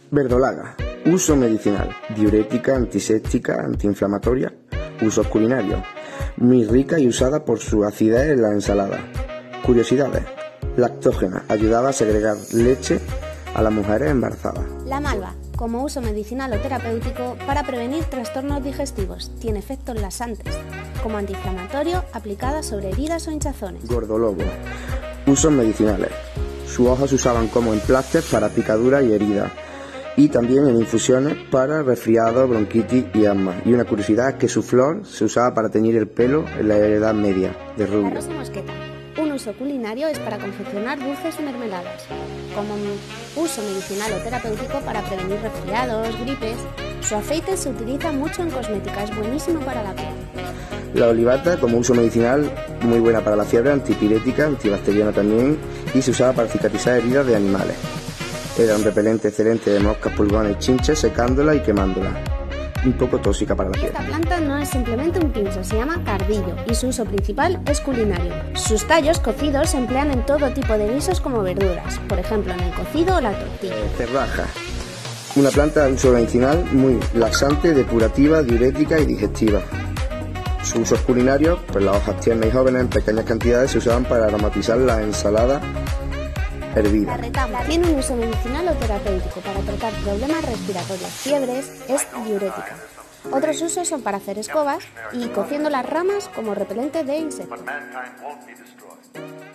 Verdolaga. Uso medicinal. Diurética, antiséptica, antiinflamatoria. Usos culinarios. Muy rica y usada por su acidez en la ensalada. Curiosidades. Lactógena. Ayudaba a segregar leche a las mujeres embarazadas. La malva, como uso medicinal o terapéutico para prevenir trastornos digestivos. Tiene efectos laxantes, como antiinflamatorio aplicada sobre heridas o hinchazones. Gordolobo. Usos medicinales. Sus hojas se usaban como emplastes para picaduras y heridas, y también en infusiones para resfriado, bronquitis y asma. Y una curiosidad es que su flor se usaba para teñir el pelo en la Edad Media, de rubio. La rosa mosqueta. Un uso culinario es para confeccionar dulces y mermeladas. Como uso medicinal o terapéutico para prevenir resfriados, gripes. Su aceite se utiliza mucho en cosmética, es buenísimo para la piel. La olivata, como uso medicinal, muy buena para la fiebre, antipirética, antibacteriana también, y se usaba para cicatrizar heridas de animales. Era un repelente excelente de moscas, pulgones y chinches, secándola y quemándola. Un poco tóxica para la piel. Esta planta no es simplemente un pincho, se llama cardillo y su uso principal es culinario. Sus tallos cocidos se emplean en todo tipo de guisos como verduras, por ejemplo en el cocido o la tortilla. Cerraja. Una planta de uso medicinal muy laxante, depurativa, diurética y digestiva. Sus usos culinarios, pues las hojas tiernas y jóvenes en pequeñas cantidades se usaban para aromatizar las ensaladas hervidas. La retama tiene un uso medicinal o terapéutico para tratar problemas respiratorios, fiebres, es diurética. Otros usos son para hacer escobas y cociendo las ramas como repelente de insectos.